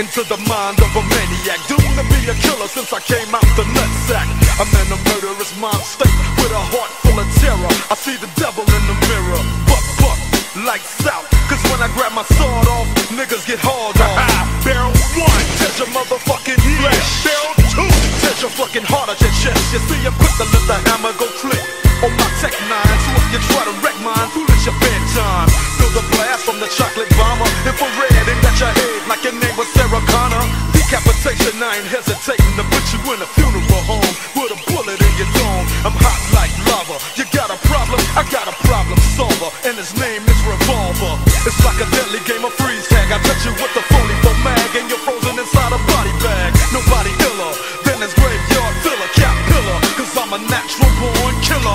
into the mind of a maniac, doomed to be a killer since I came out the nutsack. I'm in a murderous mind state with a heart full of terror. I see the devil in the mirror. Buck, lights out. Cause when I grab my sword off, niggas get hauled off. Barrel 1, tears your motherfucking flesh. Barrel 2, tears your fucking heart out your chest. You see, I'm quick to let the hammer go click on my Tech 9, so if you try to wreck mine, foolish your bedtime. Feel the blast from the chocolate bomber, infrared and got your head like your name was Sarah Connor. Decapitation, I ain't hesitating to put you in a funeral home with a bullet in your dome. I'm hot like lava. You got a problem? I got a problem solver, and his name is Revolver. It's like a deadly game of freeze tag. I touch you with the 44 mag, and you're frozen inside a body bag. Nobody iller than his graveyard filler, cap pillar, cause I'm a natural born killer.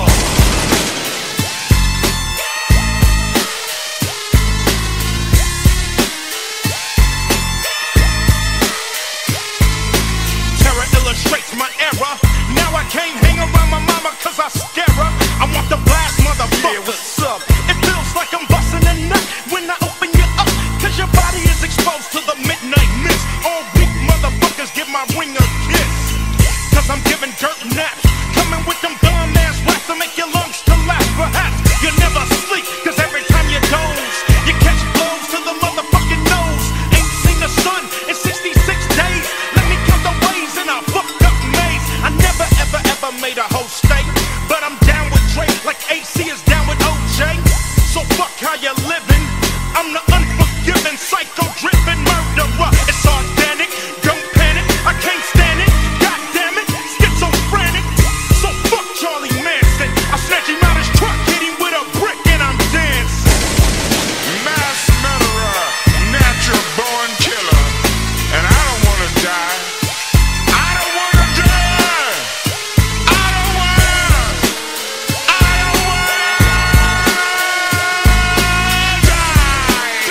Illustrates my error. Now I can't hang around my mama cause I scare her. I want the blast, motherfucker. Yeah, what's up? It feels like I'm busting a nut when I open you up, cause your body is exposed to the midnight mist. All weak motherfuckers give my ring a kiss, cause I'm giving dirt naps, coming with them dumb ass raps to make your lungs collapse. Perhaps you never sleep, cause every time you doze, you catch blows to the motherfucking nose. Ain't seen the sun in 66 days. Let me count the ways in a fucked up maze. I never ever made a whole state, but I'm down with Drake like AC is down with OJ. So fuck how you living. I'm the unforgiving, psycho-driven murderer. It's organic, don't panic, I can't stand it. God damn it, schizophrenic. So fuck Charlie Manson. I snatch him out his truck, hit him with a brick, and I'm dancing. Mass murderer, natural born killer, and I don't wanna die. I don't wanna die. I don't wanna. I don't wanna die.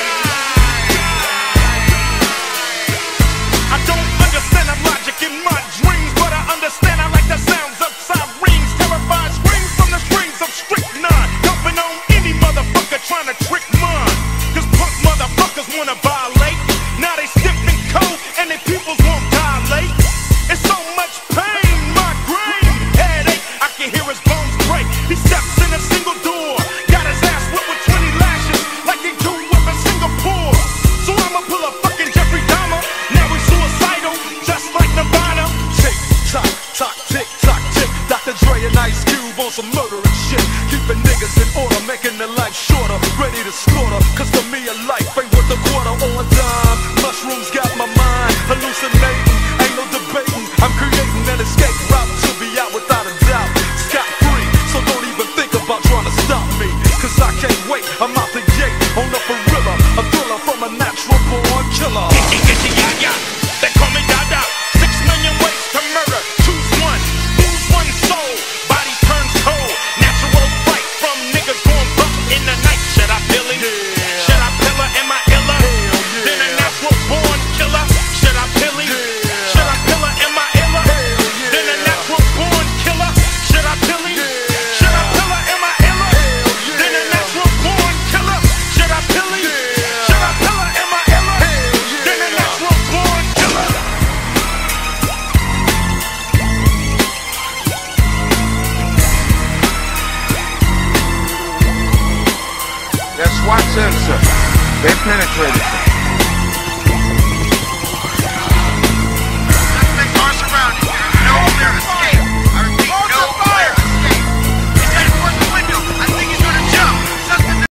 I don't understand the logic in my dreams, but I understand I like the sounds of sirens. Terrified screams from the strings of strychnine, dumping on any motherfucker trying to trick mine. Cause punk motherfuckers wanna violate. Now they stiff and cold and their pupils won't dilate. It's so much pain, migraine, headache, I can hear his bones break. He steps in a single door, got his ass whipped with 20 lashes like they do up in Singapore. So I'ma pull a fucking Jeffrey Dahmer. Now he's suicidal, just like Nirvana. Tick tock, tock, tick tock, tick. Dr. Dre and Ice Cube on some murdering shit, keeping niggas in order, making their life shorter, ready to slaughter. Cause to me a life ain't worth a quarter or a dime. Mushrooms got my mind hallucinating, ain't no debating. I'm creating an escape route to be out without a doubt, scot free. So don't even think about trying to stop me, cause I can't wait. I'm out the gate on the gorilla, a thriller from a natural born killer. They call me Dada. 6 million ways to murder. Choose one. Lose one soul. Body turns cold. Natural fight from niggas going buck in the night. Should I pill him? Should I pill her? Am I iller? Then a natural born killer. Should I pill him? Should I pill her? Am I iller? Then a natural born killer. Should I pill him? Should I pill her? Am I iller? Then a natural born killer. Should I pill him? Should I pill her? Am I iller? Then a natural born killer. That's SWAT sensor. They penetrated.